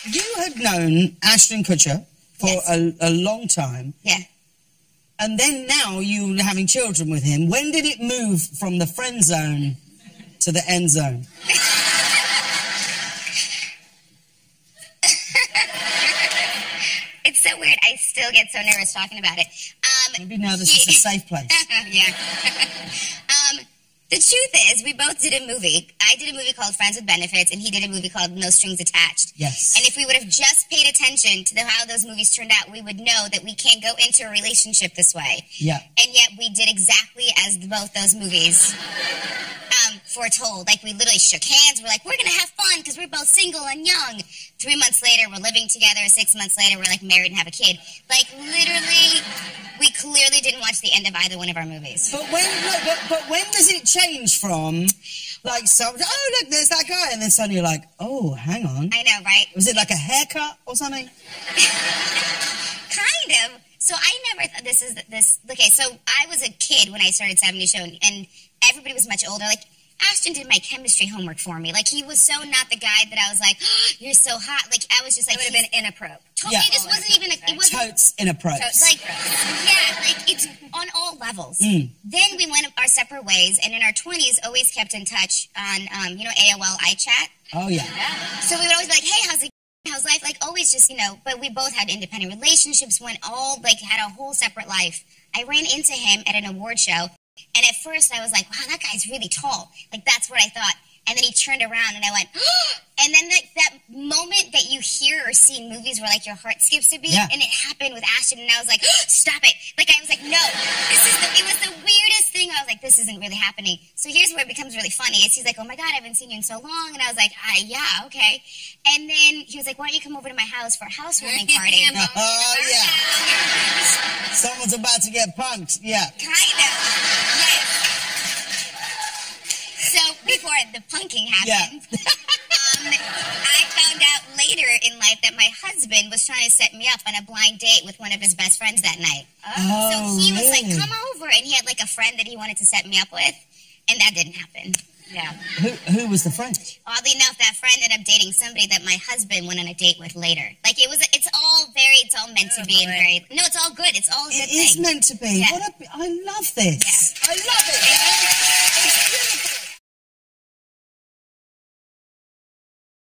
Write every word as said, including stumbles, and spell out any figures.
you had known Ashton Kutcher for Yes. a, a long time. Yeah. And then now you're having children with him. When did it move from the friend zone to the end zone? It's so weird. I still get so nervous talking about it. Um, Maybe now this is a safe place. yeah. um, the truth is, we both did a movie. I did a movie called Friends with Benefits, and he did a movie called No Strings Attached. Yes. And if we would have just paid attention to the, how those movies turned out, we would know that we can't go into a relationship this way. Yeah. And yet we did exactly as both those movies um, foretold. Like, we literally shook hands. We're like, we're going to have fun because we're both single and young. Three months later, we're living together. Six months later, we're, like, married and have a kid. Like, literally, we clearly didn't watch the end of either one of our movies. But when, look, but, but when does it change from, like, so, oh, look, there's that guy, and then suddenly you're like, oh, hang on. I know, right? Was it like a haircut or something? Kind of. So I never thought this is this. Okay, so I was a kid when I started seventies Show, and, and everybody was much older. Like, Ashton did my chemistry homework for me. Like, he was so not the guy that I was like, oh, you're so hot. Like, I was just like, it would have been inappropriate. Totally, Yeah. it just wasn't even. A, it wasn't. Totes inappropriate. It's like, yeah, like, it's on all levels. Mm. Then we went our separate ways, and in our twenties, always kept in touch on, um, you know, A O L iChat. Oh, yeah. So we would always be like, hey, how's it? How's life? Like, always just, you know, but we both had independent relationships, went all, like, had a whole separate life. I ran into him at an award show, and at first I was like, wow, that guy's really tall. Like, that's what I thought. And then he turned around, and I went, oh! And then like, that moment that you hear or see in movies where, like, your heart skips a beat, Yeah. and it happened with Ashton, and I was like, oh, stop it. Like, I was like, no, this is the, it was the weirdest thing. I was like, this isn't really happening. So here's where it becomes really funny. Is he's like, oh, my God, I haven't seen you in so long. And I was like, ah, yeah, okay. And then he was like, why don't you come over to my house for a housewarming party? Oh, yeah. Someone's about to get punked. Yeah. Kind of. Yes. So before the punking happened, um, I found out later in life that my husband was trying to set me up on a blind date with one of his best friends that night. Oh, so he was really? like, come over. And he had like a friend that he wanted to set me up with. And that didn't happen. Yeah. Who, who was the friend? Oddly enough, that friend ended up dating somebody that my husband went on a date with later. Like, it was, it's all very, it's all meant Oh, to be and boy. very, no, it's all good. It's all a good It is thing. meant to be. Yeah. What a, I love this. Yeah. I love it.